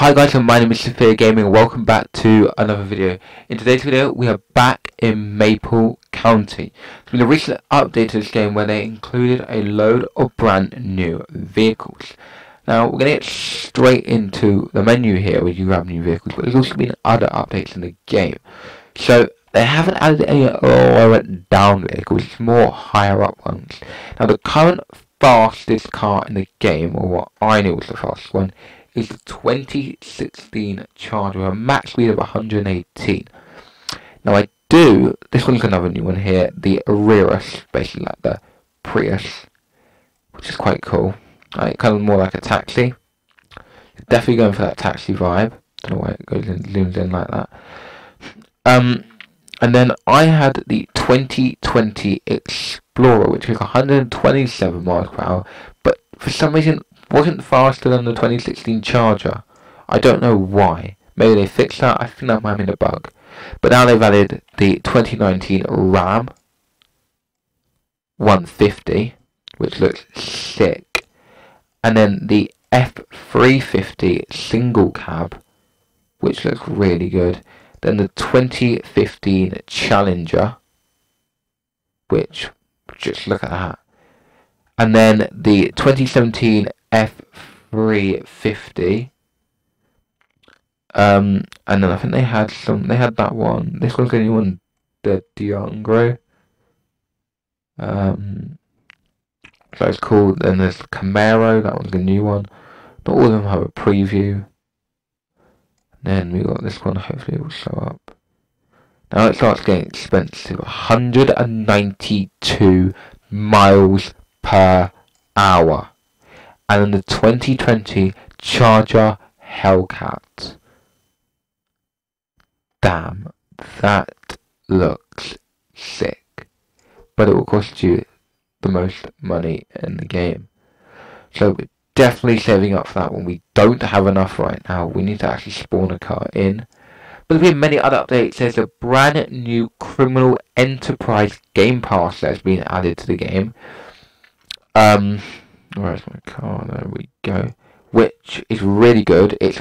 Hi guys, my name is Sophia Gaming and welcome back to another video. In today's video we are back in Maple County. There's been a recent update to this game where they included a load of brand new vehicles. Now we're going to get straight into the menu here where you grab new vehicles, but there's also been other updates in the game. So they haven't added any lower down vehicles, it's more higher up ones. Now the current fastest car in the game, or what I knew was the fastest one, is the 2016 Charger with a max speed of 118. Now this one's another new one here, the Urus, basically like the Prius, which is quite cool. Kind of more like a taxi. Definitely going for that taxi vibe. Don't know why it goes in, zooms in like that. And then I had the 2020 Explorer, which is 127 miles per hour, but for some reason wasn't faster than the 2016 Charger. I don't know why. Maybe they fixed that. I think that might have been a bug. But now they've added the 2019 Ram 150, which looks sick. And then the F350 single cab, which looks really good. Then the 2015 Challenger, which, just look at that. And then the 2017 F350. And then I think they had that one. This one's the new one, the Diangro. So it's called. Then there's Camaro, that one's the new one. Not all of them have a preview. Then we got this one, hopefully it will show up. Now it starts getting expensive. 192 miles per hour. And then the 2020 Charger Hellcat. Damn, that looks sick. But it will cost you the most money in the game. So we're definitely saving up for that one. We don't have enough right now. We need to actually spawn a car in. But there's been many other updates. There's a brand new Criminal Enterprise Game Pass that's been added to the game. Where's my car? There we go. Which is really good. It's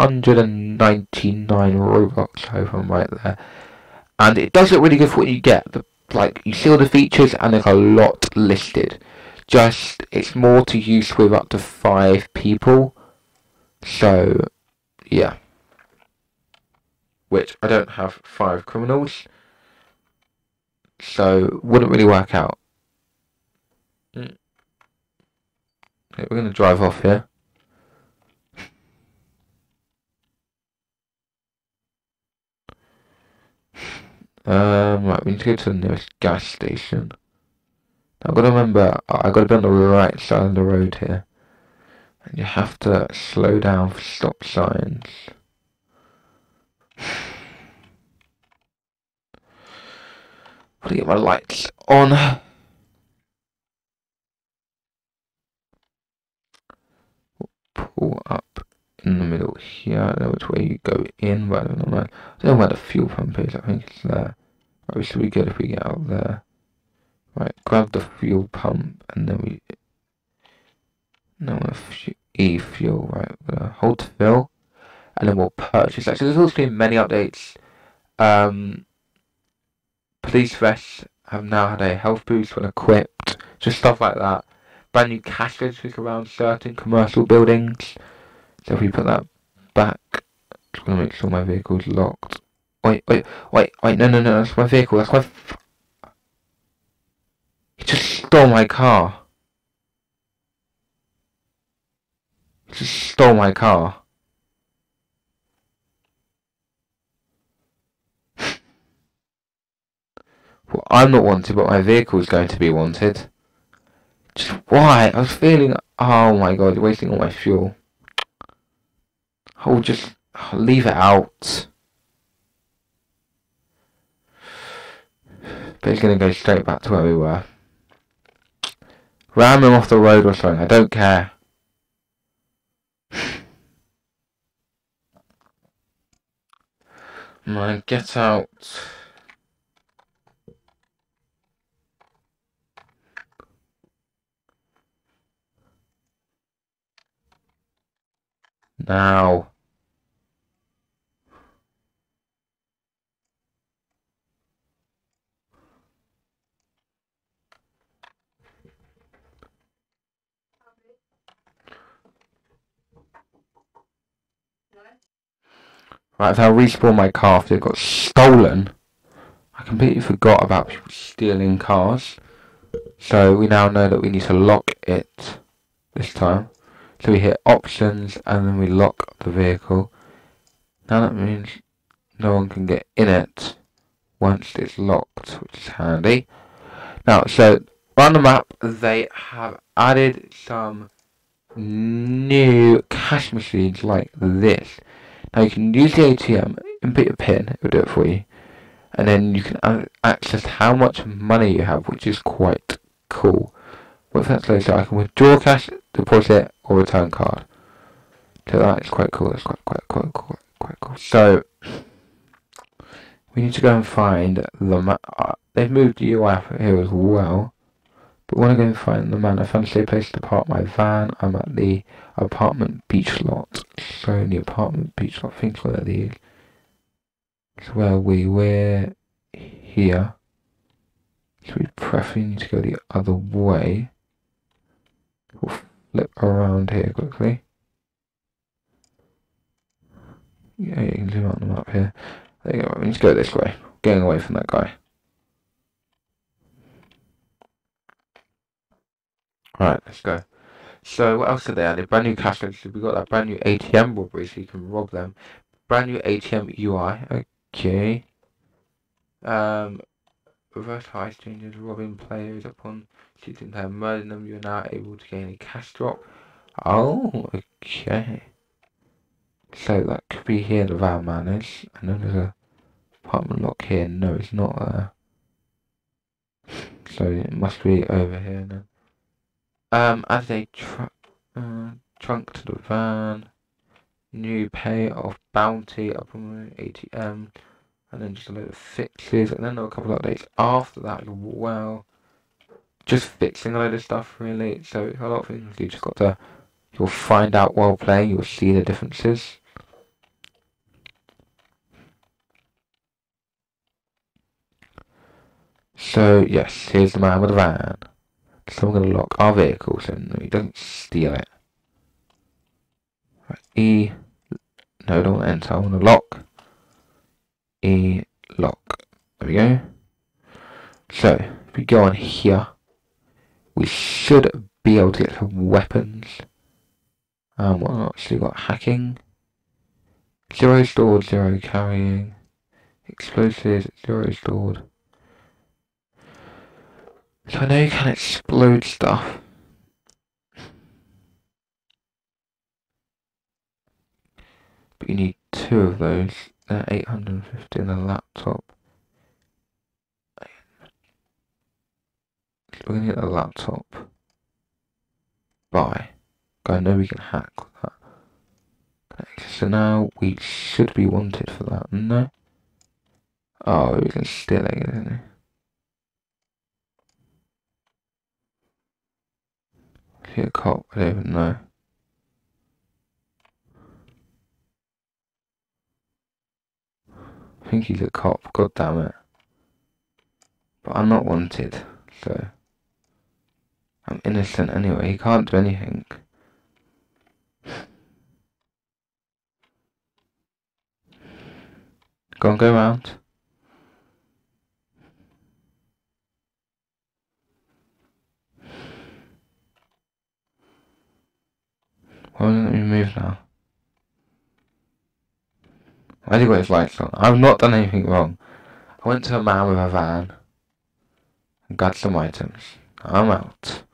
399 Robux, I hope I'm right there. And it does look really good for what you get. You see all the features and there's a lot listed. Just, it's more to use with up to 5 people. So, yeah. Which, I don't have 5 criminals. So, wouldn't really work out. Okay, we're going to drive off here. Right, we need to go to the nearest gas station. I've got to remember, I've got to be on the right side of the road here. And you have to slow down for stop signs. Got to get my lights on. Pull up in the middle here. I don't know which way you go in, but I don't know where the fuel pump is. I think it's there. Right, we should be good if we get out there. Right, grab the fuel pump and then we. No, e-fuel. Right, we're gonna hold to fill, and then we'll purchase that. So there's also been many updates. Police vests have now had a health boost when equipped. Just stuff like that. Brand new cash registers around certain commercial buildings. So if we put that back, just gonna make sure my vehicle's locked. Wait, no, that's my vehicle, that's my... He just stole my car. He just stole my car. Well, I'm not wanted, but my vehicle is going to be wanted. Just why? I was feeling... Oh my god, you're wasting all my fuel. I'll just leave it out. But it's going to go straight back to where we were. Ram him off the road or something, I don't care. Man, get out. Now. Right, so I respawned my car after it got stolen. I completely forgot about people stealing cars. So we now know that we need to lock it this time. So we hit options and then we lock the vehicle. Now that means no one can get in it once it's locked, which is handy. Now, so on the map, they have added some new cash machines like this. Now you can use the ATM, input your PIN, it will do it for you. And then you can access how much money you have, which is quite cool. What's that say? So I can withdraw cash, deposit, or return card. So that is quite cool. That's quite cool. So we need to go and find the map. They've moved the UI up here as well. But we want to go and find the man. I found a safe place to park my van. I'm at the apartment beach lot. So the apartment beach lot, I think it's one of these. It's where we were here. So we preferably need to go the other way. We'll flip around here quickly. Yeah, you can zoom out on the map here. There you go. We need to go this way. Getting away from that guy. Alright, let's go. So what else did they add? A brand new cash register. We got that brand new ATM robbery, so you can rob them. Brand new ATM UI. Okay. Reverse heist changes, robbing players upon shooting them, murdering them. You're now able to gain a cash drop. Oh, okay. So that could be here. The van man is. I know there's a apartment lock here. No, it's not there. So it must be over here then. As a trunk to the van, new payoff bounty up on the ATM, and then just a load of fixes, and then there were a couple of updates after that as well. Just fixing a load of stuff really. So a lot of things you just got to, you'll find out while playing. You'll see the differences. So yes, here's the man with the van. So I'm going to lock our vehicle so he doesn't steal it. Right, E. No, don't want to enter. I want to lock. E. Lock. There we go. So if we go on here, we should be able to get some weapons. Whatnot. So we've got hacking. 0 stored, 0 carrying. Explosives, 0 stored. So I know you can explode stuff. But you need 2 of those. They're 850 in the laptop. We're gonna get a laptop. Buy. I know we can hack with that. Okay, so now we should be wanted for that, no? Oh, we can steal it, isn't it? Is he a cop? I don't even know. I think he's a cop, god damn it. But I'm not wanted, so I'm innocent anyway, he can't do anything. Go around. Why won't let me move now? Why has he got his lights on? I've not done anything wrong. I went to a man with a van and got some items. I'm out.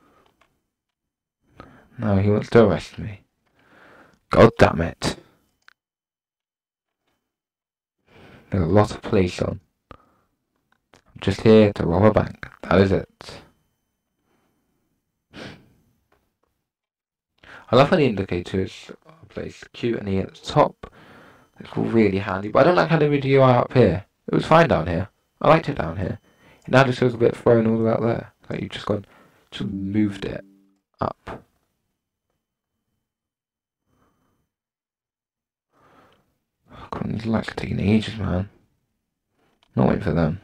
No, he wants to arrest me. God damn it. There's a lot of police on. I'm just here to rob a bank. That is it. I love how the indicators are placed Q and E at the top. It's really handy, but I don't like how they made the UI up here. It was fine down here. I liked it down here. It now just feels a bit thrown all the way out there. Like you've just moved it up. Oh, God, these lights are taking ages, man. Not waiting for them.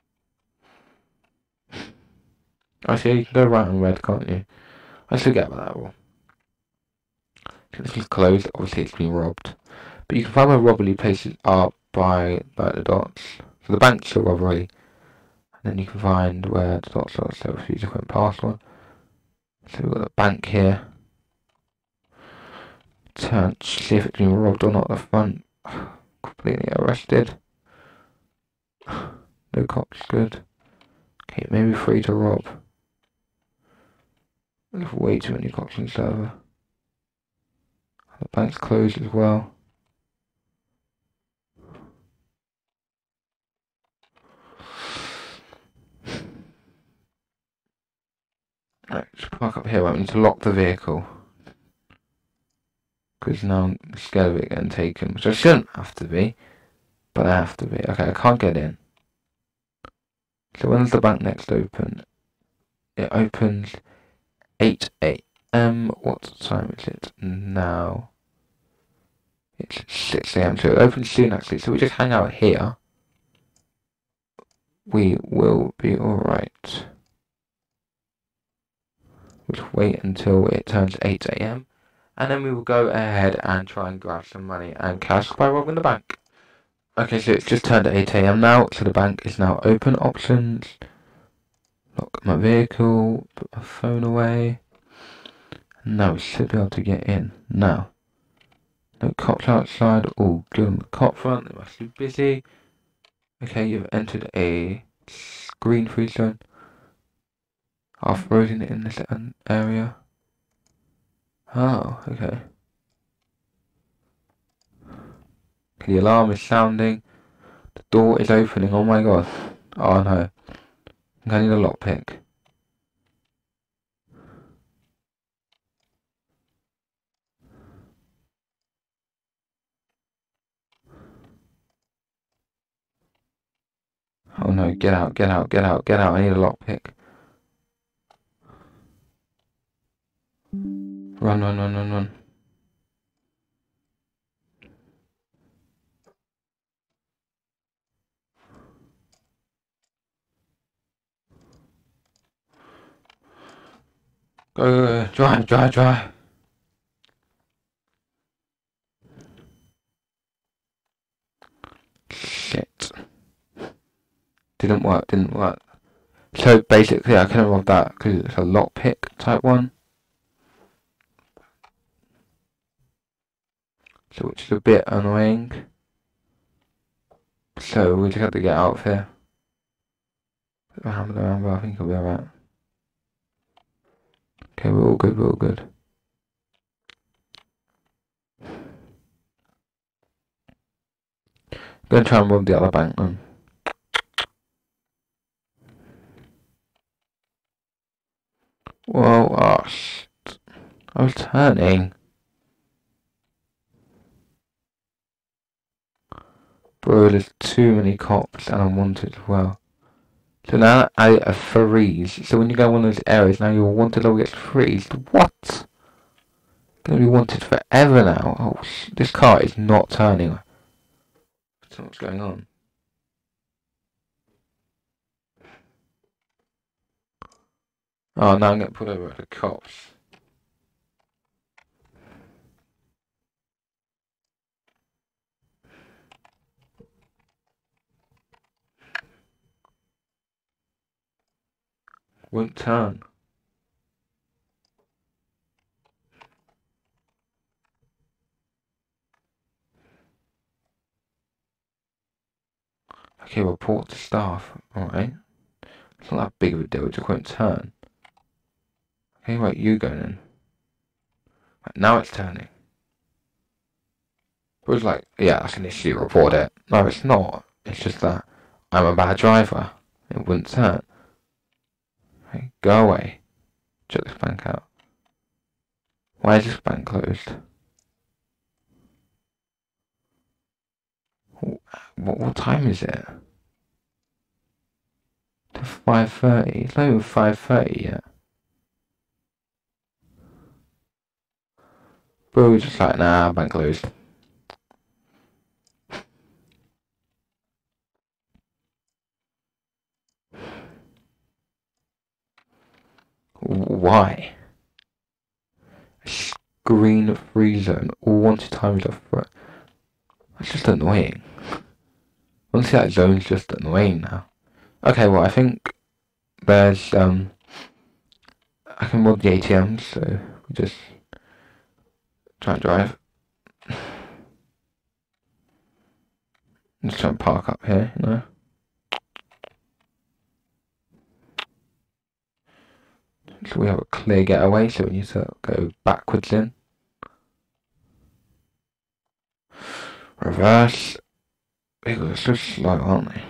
I see, you can go right and red, can't you? I forget about that rule. This is closed, obviously it's been robbed. But you can find where robbery places are by like the dots. So the bank's a robbery. And then you can find where the dots are, so if you just went past one. So we've got the bank here. Turn, see if it's been robbed or not at the front. Completely arrested. No cops, good. Okay, maybe free to rob. There's way too many cops on the server. The bank's closed as well. Right, just park up here. I need to lock the vehicle. Because now I'm scared of it getting taken. Which I shouldn't have to be. But I have to be. Okay, I can't get in. So when's the bank next open? It opens 8 a.m. What time is it now? It's 6 a.m. So it opens soon actually. So we just hang out here. We will be alright. We'll just wait until it turns 8 a.m. and then we will go ahead and try and grab some money and cash by robbing the bank. Okay, so it's just turned 8 a.m. now, so the bank is now open. Options. Lock my vehicle, put my phone away. Now we should be able to get in. Now. No cops outside, all good on the cop front, they must be busy. Okay, you've entered a green free zone. Are frozen in this area. Oh, okay. The alarm is sounding. The door is opening. Oh my god. Oh no. I need a lockpick. Oh no, get out, get out, get out, get out. I need a lockpick. Run, run, run, run, run. Go, go, go. Drive, drive, drive. Shit. Didn't work, didn't work. So basically I couldn't rob that because it's a lockpick type one. So which is a bit annoying. So we just have to get out of here. Around, but I think it'll be alright. Okay, we're all good, we're all good. I'm gonna try and rob the other bank then. Whoa, oh shit. I was turning. Bro, there's too many cops and I'm wanted as well. So now I freeze. So when you go in one of those areas, now your wanted level gets freezed. What? Gonna be wanted forever now. Oh, this car is not turning. I don't know what's going on. Oh, now I'm getting pulled over by the cops. Won't turn. Okay, report to staff. Alright. It's not that big of a deal, it just won't turn. Okay, right, you go then. Right, now it's turning. It was like, yeah, that's an issue, report it. No, it's not. It's just that I'm a bad driver. It wouldn't turn. Okay, go away. Check this bank out. Why is this bank closed? What time is it? To 5:30. It's not even 5:30 yet. Bro, we're just like, nah, bank closed. Why? Green free zone. All wanted times are free. That's just annoying. Honestly, that zone's just annoying now. Okay, well, I think there's, I can mod the ATMs, so we just try and drive. Just try and park up here, you know? So we have a clear getaway, so we need to go backwards in. Reverse. Vehicles are so slow, aren't they?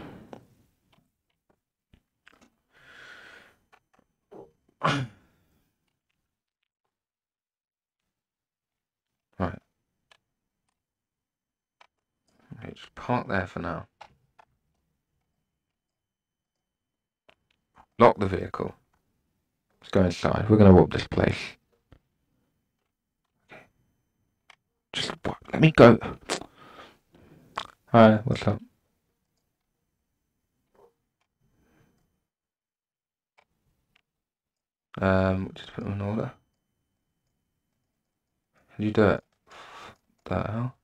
Right. Okay, just park there for now. Lock the vehicle. Let's go inside. We're gonna rob this place. Okay. Just let me go. Hi, what's up? Just put them in order. How do you do it? The hell?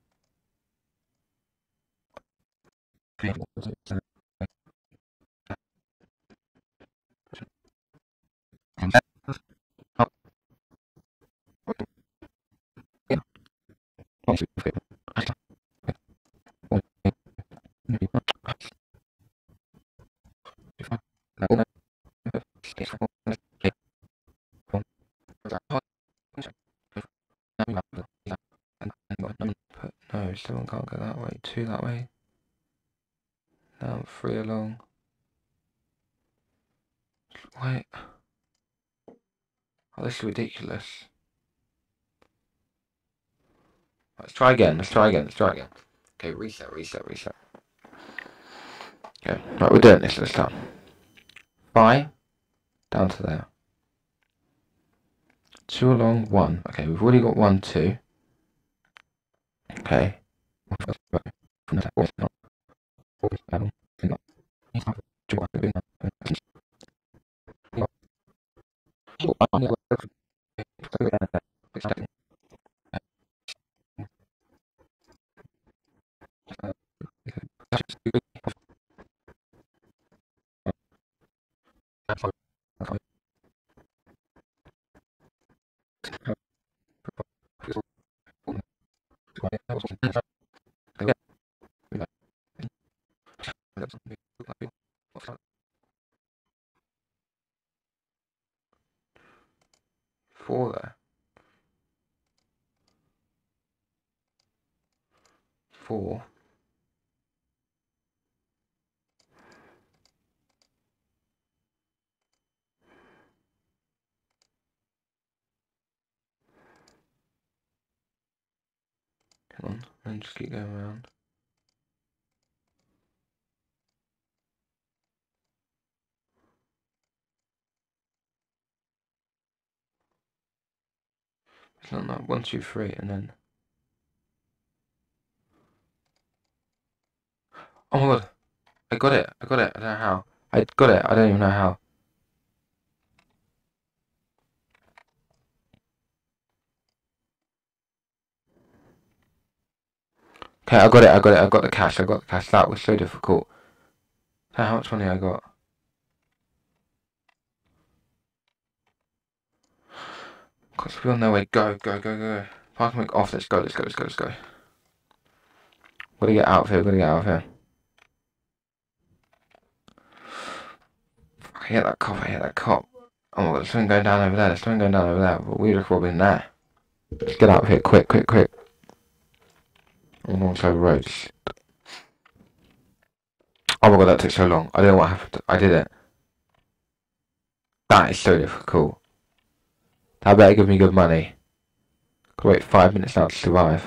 No, someone can't go that way. 2 that way. Now 3 along. Wait. Oh, this is ridiculous. Let's try again. Okay, reset. Okay, right, we're doing this time. 5 down to there. 2 along, 1. Okay, we've already got 1, 2. Okay. Four there. 4. Come on, and just keep going around. It's not like 1, 2, 3, and then. Oh my god! I got it! I don't know how. I got it! I don't even know how. Okay, I got it! I got the cash! That was so difficult. How much money I got? Got to be on their way. Go! Parking make off. Let's go! Gotta get out of here. I hit that cop. Oh my god, there's something going down over there. But we're just robbing there. Let's get out of here, quick. On the wrong side of the road. Oh my god, that took so long. I don't know what happened. I did it. That is so difficult. That better give me good money. Gotta wait 5 minutes now to survive.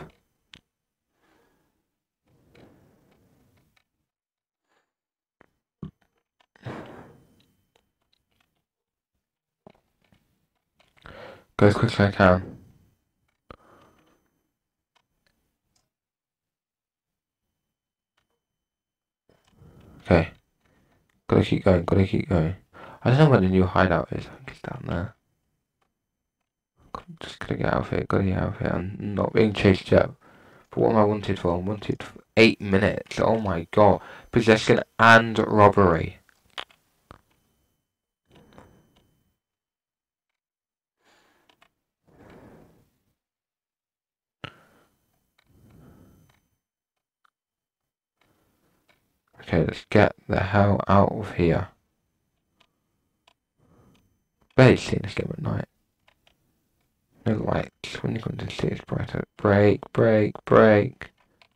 Go as quick as I can. Okay. Gotta keep going. I don't know where the new hideout is. I think it's down there. Just gotta get out of here. I'm not being chased yet. But what am I wanted for? I'm wanted for 8 minutes. Oh my god. Possession and robbery. Okay, let's get the hell out of here. Barely seen this game at night. No lights. When you come to see it's brighter. Break, break, break.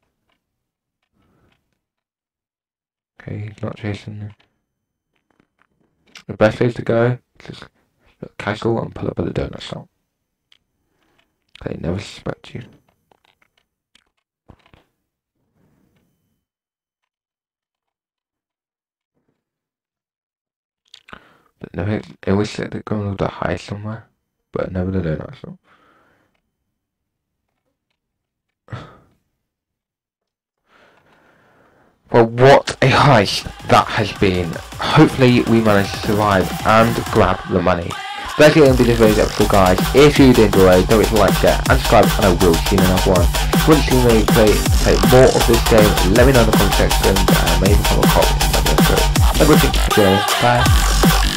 Okay, he's not chasing me. The best place to go is just look casual and pull up at the donut shop. They never suspect you. But never, they always say they're going to the high somewhere, but never the donut shop. Well, what a heist that has been. Hopefully we managed to survive and grab the money. That's going to be this video's episode, guys. If you did enjoy, don't forget to like, share and subscribe, and I will see you in another one. If you want to see me play more of this game, let me know in the comment section, and maybe become a cop. Everything. Bye.